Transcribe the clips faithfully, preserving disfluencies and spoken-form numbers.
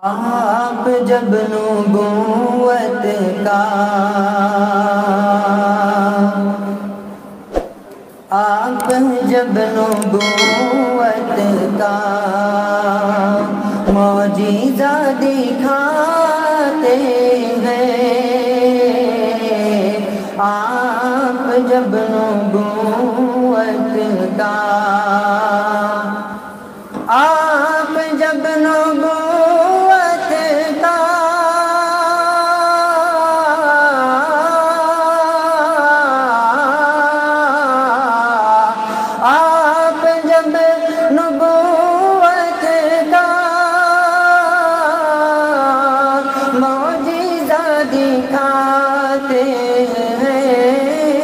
آپ جب نبوت کا آپ جب نبوت کا معجزہ دکھاتے ہیں، آپ جب نبوت کا آپ جب نبوت کا آپ جب نبوت کا معجزہ دکھاتے ہیں،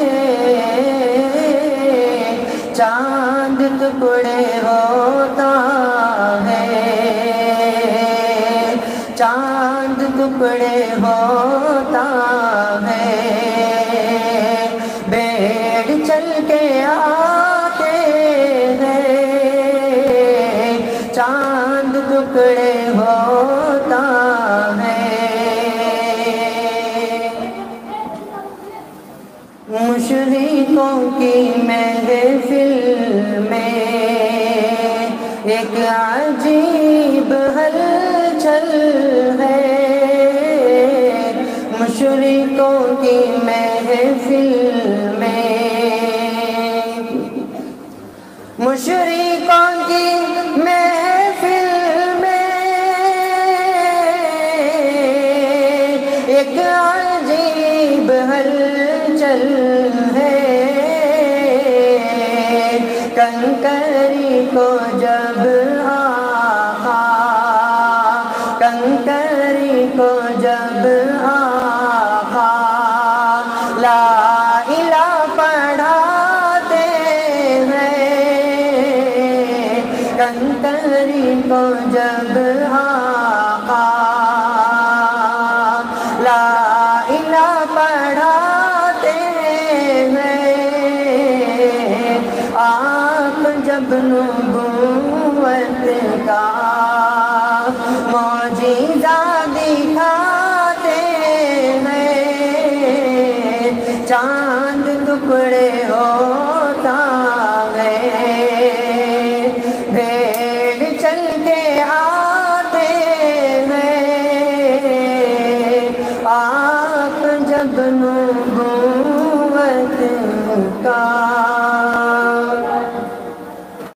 چاند ٹکڑے ہوتا ہے، چاند ٹکڑے ہوتا ہے، بھیڑ چل کے آتے ہیں، چاند ٹکڑے ہوتا ہے۔ مشرکوں کی محفل میں ایک عجیب ہلچل ہے، مشرکوں کی محفل میں مشرکوں کی محفل میں ایک عجیب ہلچل ہے، کنکری کو جب آقا کنکری کو جب آقا لا الہ پڑھاتے ہیں، کنکری کو جب آقا